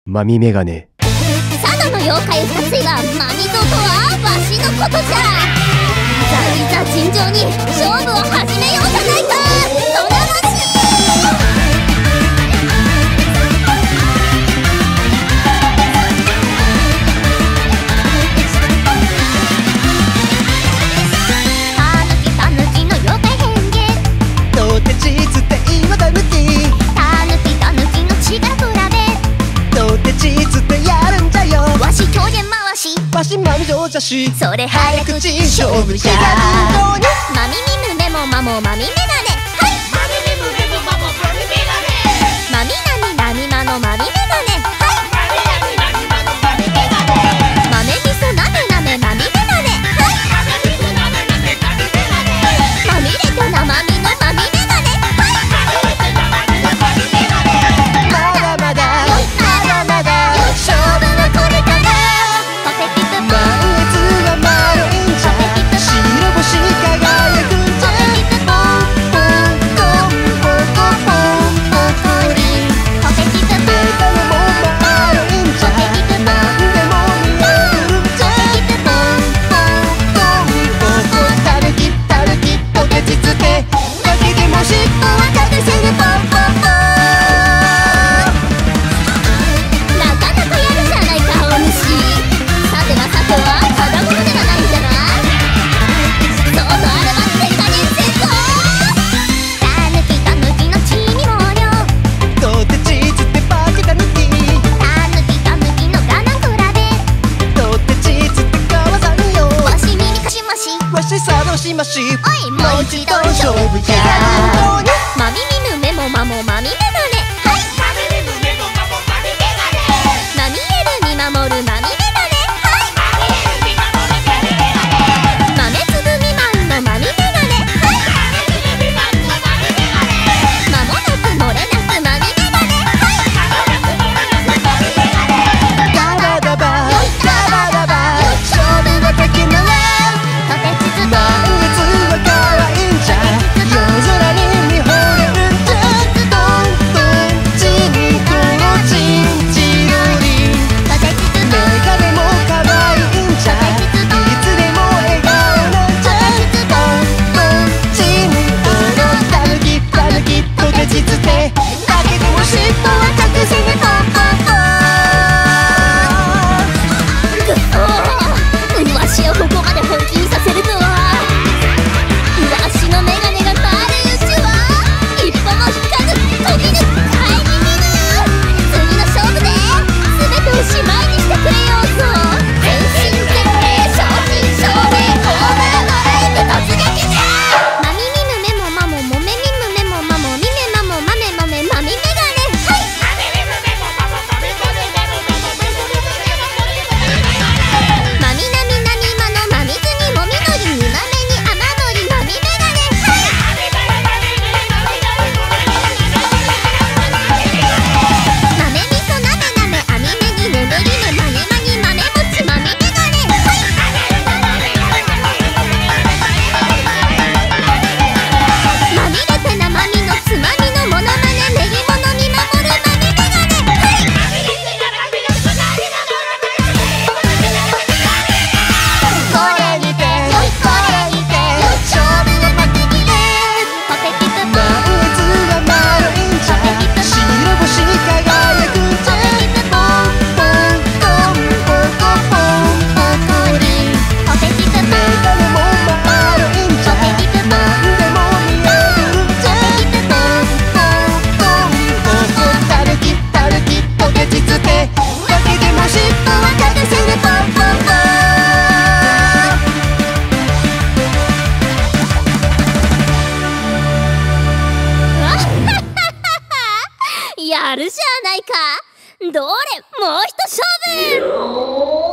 マミメガネ。 佐渡の妖怪二つはマミゾとはわしのことじゃ。いざ尋常に勝負を始めようじゃないか。そのましたぬきの妖怪変幻。 とてちつて岩たぬき。 たぬきの力比べ。 とてちつてやるんじゃよ。 わし狂言回し。 わしまみじょうじゃし。 それ早口勝負じゃ。マミミムメモマモマミメガネ。はい。マミミムメモマモマミメガネ。マミナミナミマのマミメガネ。はい。マミナミナミマのマミメガネ。マメミソナメナメマミメガネ。はい。マメミソナメナメマミメガネ。まみれたなまみのマミメガネ。はい。まみれたなまみのマミメガネ。 まだまだまだまだ勝負はこれから。パペピプポン。 満月は丸いんじゃ。白星輝くんじゃ。 ポンポンポンポンポンポンポンリン。パペピプポン。 メガネも丸いんじゃ。なんでも見えるんじゃ。 ポンポンポンポン。 たるきたるきとてちつて。だけでも尻尾はかぶせるポンポンポン。 なかなかやるじゃないかお主。さてはただものではないんじゃな。そうとあれば手加減せんぞ。たぬきのちみもりょう。 とてちつて化けたぬき。 たぬきのガナ比べ。 とてちつてかわさんよ。 わし耳かしまし。 わしさどしまし。 おいもう一度勝負じゃ。マミミムメモマモマミメガネ。はい。マミミムメモマモマミメガネ。マミエル見守るマミメガネ。はい。マミエル見守るマミメガネ。豆粒未満のマミメガネ。はい。豆粒未満のマミメガネ。間もなく漏れなくマミメガネ。はい。間もなく漏れなくマミメガネ。 ダバダバダバダバ勝負はかけなら。 とてつつと満月は可愛いんじゃ。夜空に見惚れるんじゃ。トントンチンコロチンチロリン。 とてつつとメガネも可愛いんじゃ。いつでも笑顔なんじゃ。トントンチンコロたぬきたぬきとてちつて。だけでも尻尾は隠せねポンポンポン。 わしをここまで本気にさせるとは。わしのメガネがバレるうちは一歩も引かず飛び抜く帰り見ぬ。次の勝負で全てをしまいにしてくれようぞ。全身全霊正真正銘オーバードライブ突撃じゃ。マミミムメモマモモメミムメモマモミメマモマメマメマミメガネ。はい。マミミムメモマモマメマメマモマモメモメマメマミナミナミマのマミズにもみのりにまめに甘のりマミメガネ。はい。マメみそなめなめあみめに眠りぬまにまにまめもちマミメガネ。はい。まみれてなまみのつまみのモノマネ練り物見守るマミメガネ。はい。 これにてこれにて勝負の幕切れ。 ポテピプポン。 満月は丸いんじゃ。白星輝くんじゃ。ポンポンポンポンポンポンポンリン。 ポテピプポン。 メガネも丸いんじゃ。なんでも見えるんじゃ。ポンポンポンポンポンたるきたるきとてちつて。だけでも尻尾は隠せるポンポンポン。 やるじゃないか。どれもう一勝負。